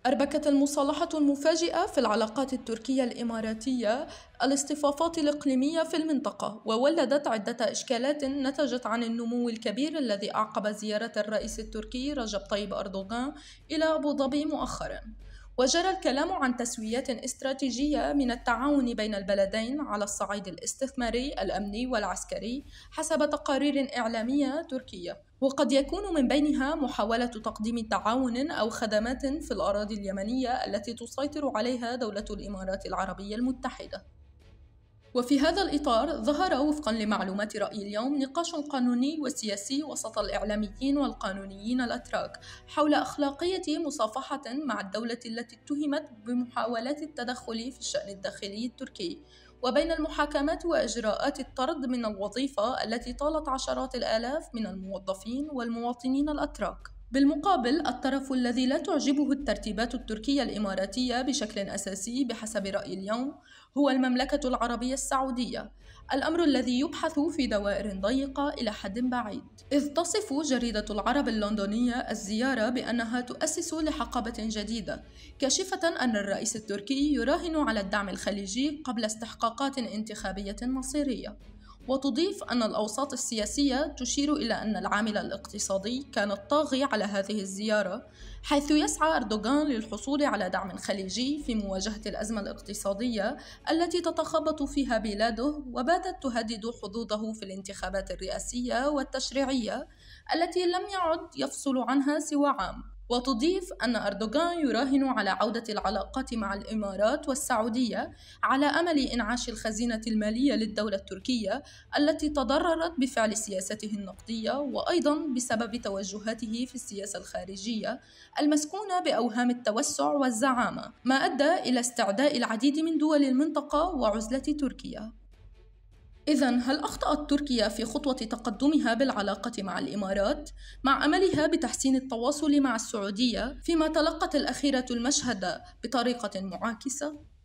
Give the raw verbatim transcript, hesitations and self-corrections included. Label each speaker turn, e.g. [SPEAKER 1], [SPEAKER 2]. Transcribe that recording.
[SPEAKER 1] أربكت المصالحة المفاجئة في العلاقات التركية الإماراتية الاصطفافات الإقليمية في المنطقة، وولدت عدة إشكالات نتجت عن النمو الكبير الذي أعقب زيارة الرئيس التركي رجب طيب أردوغان إلى أبو ظبي مؤخراً. وجرى الكلام عن تسويات استراتيجية من التعاون بين البلدين على الصعيد الاستثماري، الأمني والعسكري حسب تقارير إعلامية تركية، وقد يكون من بينها محاولة تقديم تعاون أو خدمات في الأراضي اليمنية التي تسيطر عليها دولة الإمارات العربية المتحدة. وفي هذا الإطار ظهر وفقاً لمعلومات رأي اليوم نقاش قانوني وسياسي وسط الإعلاميين والقانونيين الأتراك حول أخلاقية مصافحة مع الدولة التي اتهمت بمحاولات التدخل في الشأن الداخلي التركي، وبين المحاكمات وإجراءات الطرد من الوظيفة التي طالت عشرات الآلاف من الموظفين والمواطنين الأتراك. بالمقابل، الطرف الذي لا تعجبه الترتيبات التركية الإماراتية بشكل أساسي بحسب رأي اليوم هو المملكة العربية السعودية، الأمر الذي يبحث في دوائر ضيقة إلى حد بعيد، إذ تصف جريدة العرب اللندنية الزيارة بأنها تؤسس لحقبة جديدة، كاشفة أن الرئيس التركي يراهن على الدعم الخليجي قبل استحقاقات انتخابية مصيرية. وتضيف أن الأوساط السياسية تشير إلى أن العامل الاقتصادي كان الطاغي على هذه الزيارة، حيث يسعى أردوغان للحصول على دعم خليجي في مواجهة الأزمة الاقتصادية التي تتخبط فيها بلاده، وباتت تهدد حظوظه في الانتخابات الرئاسية والتشريعية التي لم يعد يفصل عنها سوى عام. وتضيف أن أردوغان يراهن على عودة العلاقات مع الإمارات والسعودية على أمل إنعاش الخزينة المالية للدولة التركية التي تضررت بفعل سياسته النقدية، وأيضاً بسبب توجهاته في السياسة الخارجية المسكونة بأوهام التوسع والزعامة، ما أدى إلى استعداء العديد من دول المنطقة وعزلة تركيا. إذن هل أخطأت تركيا في خطوة تقدمها بالعلاقة مع الإمارات مع أملها بتحسين التواصل مع السعودية، فيما تلقت الأخيرة المشهد بطريقة معاكسة؟